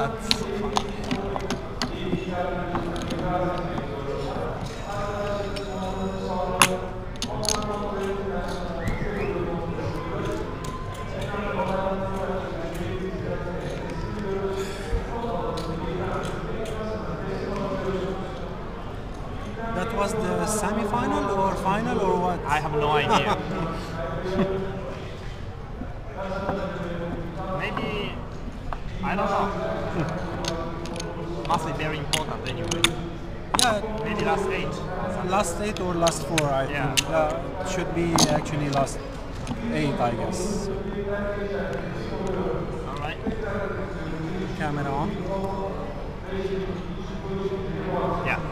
That's so funny. That was the semi-final or final or what? I have no idea. Maybe, I don't know. Must be very important anyway. Yeah, Maybe last 8. last 8 or last 4, I Yeah. think. It should be actually last 8, I guess. Alright. Camera on. Yeah.